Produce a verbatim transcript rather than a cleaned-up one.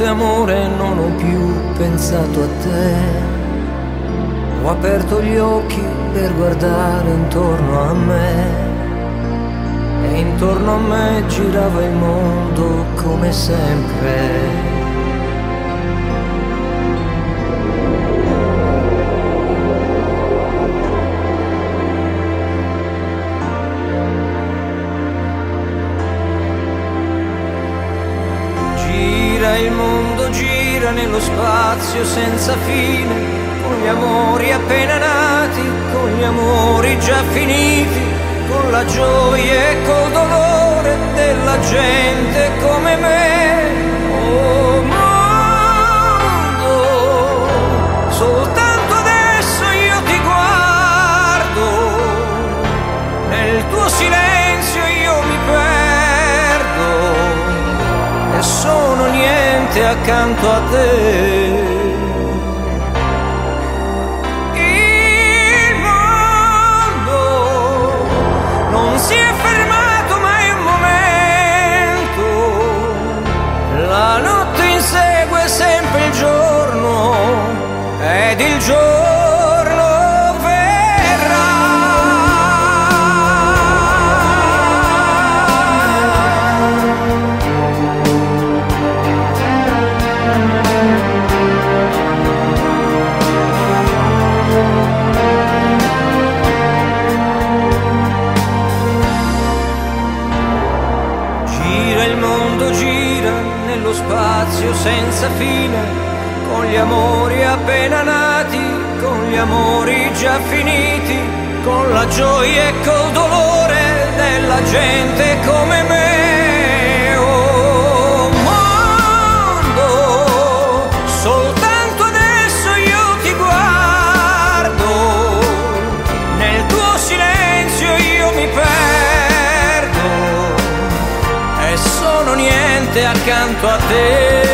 notte amore non ho più pensato a te. Ho aperto gli occhi per guardare intorno a me e intorno a me girava il mondo come sempre. Il mondo gira nello spazio senza fine, con gli amori appena nati, con gli amori già finiti, con la gioia e col dolore della gente come me. Oh mondo, soltanto adesso io ti guardo, nel tuo silenzio io mi perdo e sono niente accanto a te. Il mondo non si è fermato mai un momento, la notte insegue sempre il giorno ed il giorno nello spazio senza fine, con gli amori appena nati, con gli amori già finiti, con la gioia e col dolore della gente come me. Oh mondo, soltanto adesso io ti guardo, nel tuo silenzio io mi perdo e sono niente accanto a te.